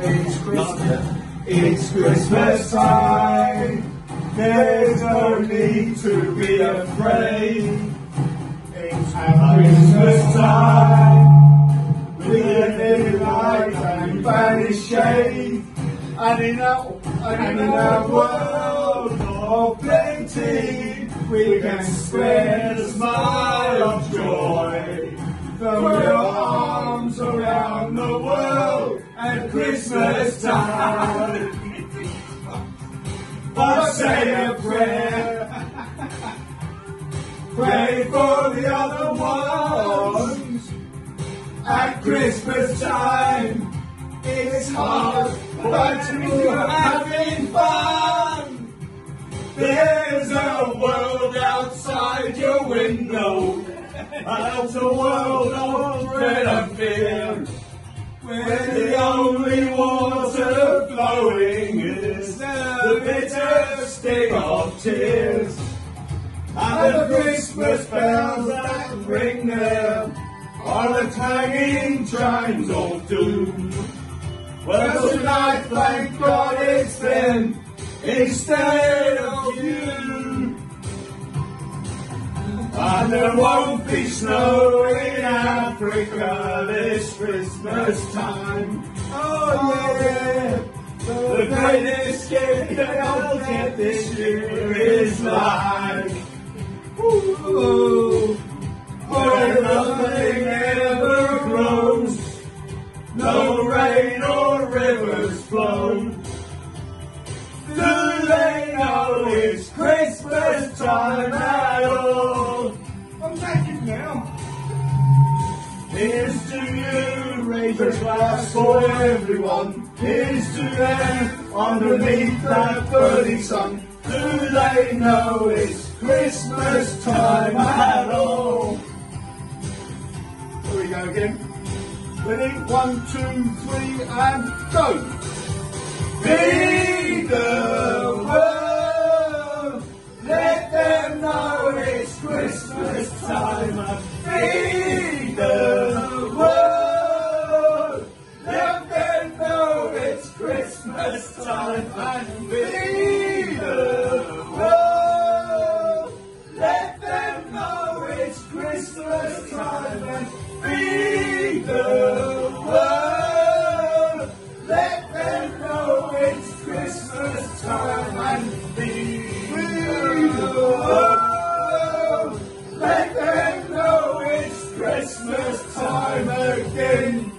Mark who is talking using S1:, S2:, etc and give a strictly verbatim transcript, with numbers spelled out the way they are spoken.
S1: It's Christmas, it's Christmas time. There's no need to be afraid. It's Christmas time. We live light and banish shade. And in our, and in our world of plenty, we can spread a smile of joy. Throw your arms around the world at Christmas time. Or say a prayer. Pray for the other ones. At Christmas time, it's hard, but you're having fun. There's a world outside your window. It's a world of dread and fear, where the only water flowing is the bitter sting of tears. And the Christmas bells that ring there are the clanging chimes of doom. Well, tonight, thank God it's them instead of you. And there won't be snow in Africa this Christmas time. Oh yeah, the greatest gift that I'll get this year is life. Ooh, where nothing ever grows, no rain or rivers flow. Do they know it's Christmas time at all? I'm naked now. Here's to you, raise a glass for everyone. Here's to them underneath that burning sun. Do they know it's Christmas time at all? Here we go again. Ready? One, two, three, and go! Feed the world, let them know it's Christmas time. Feed the world, let them know it's Christmas time. And feed the world, let them know it's Christmas time. And feed the world, let them know it's Christmas time. And feed the world, let them know it's Christmas time again.